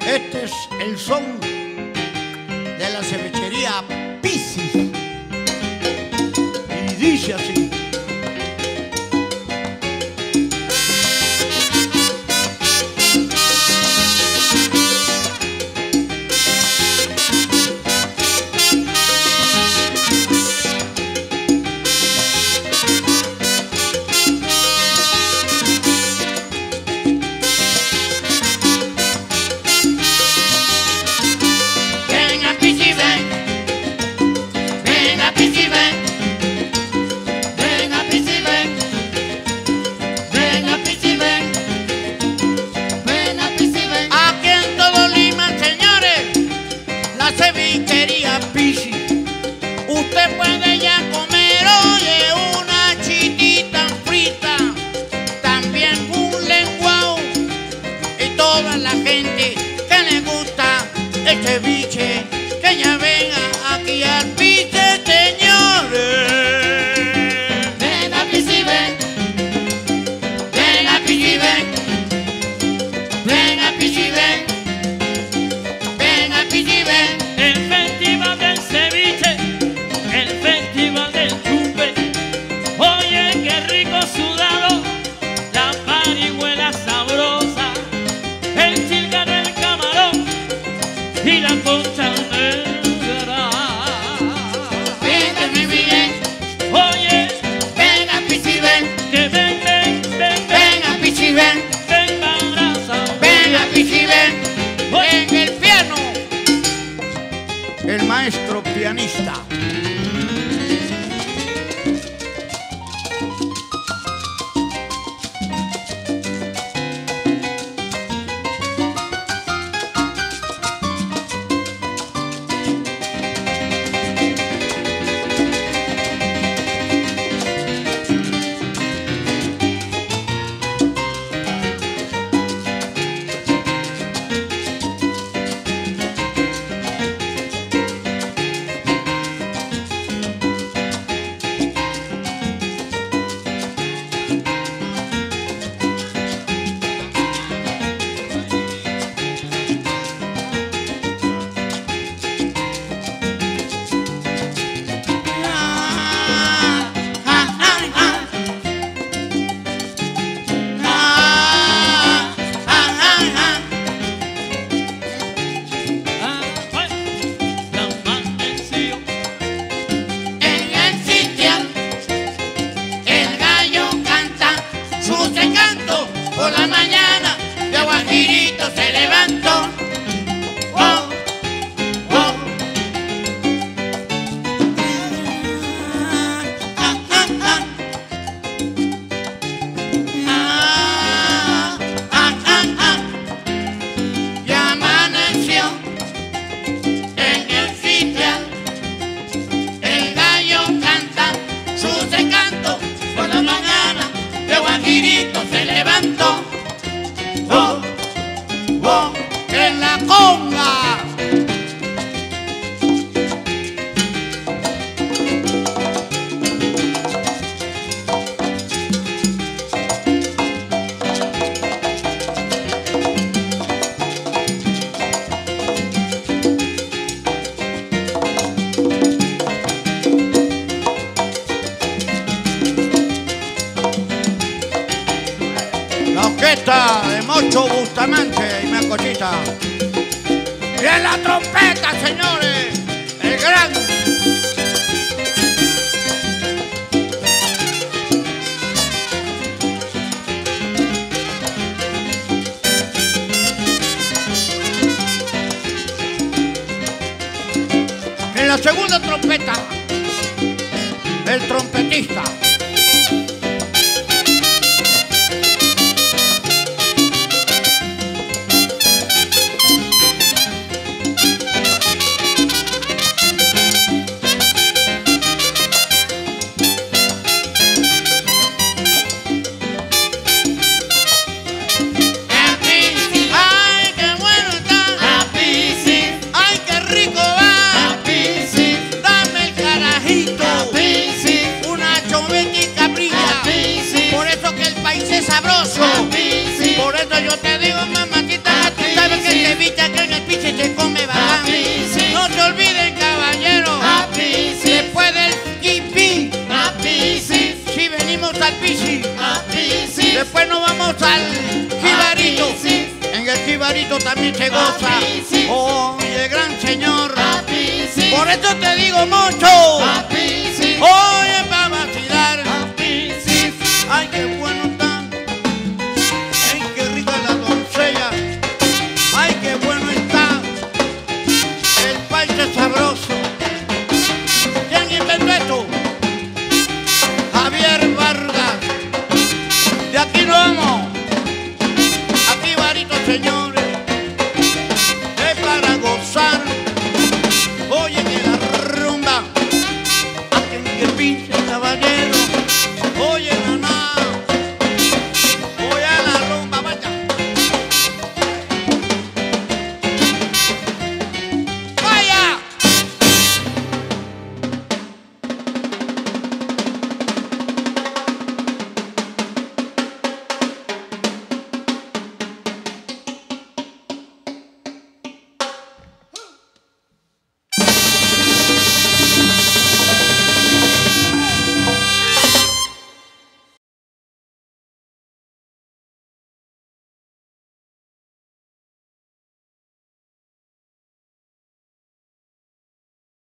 Este es el son de la cevichería Piscis. Y dice así. Cevichería Piscis, usted puede ya comer, oye, una chitita frita, también un lenguao, y toda la gente que le gusta el ceviche, que ya venga aquí al Piscis, señores. Ven a Piscis, ven. Ven a Piscis, ven. Ven a Piscis, ven. Ven a Piscis, ven. El festival del ceviche, el festival del chupe. Oye, qué rico sudado, la parihuela sabrosa, el chílgaro, el camarón y la concha negra. Ven a Piscis, ven. Oye, Ven a Piscis, ven. que ven, ven, ven, Ven a Piscis, ven. ven, ven, abraza. Ven a Piscis, ven. En el piano, el maestro pianista. Por la mañana, de Guajirito se levantó. Oh, oh. Ah, ah, ah. Ah, ah, ah, ah. Ya amaneció en el sitial. El gallo canta su canto. Por la mañana, de Guajirito se levantó. Oh, oh, en la conga. La orquesta de Mocho Bustamante y Melcochita. Y en la trompeta, señores, el gran en la segunda trompeta, el trompetista. Una chomita. jibarito también se goza. Papi, sí. Oye, gran señor, Papi, sí. por eso te digo mucho. Papi, sí. Oye, para vacilar. Papi, sí. Ay, qué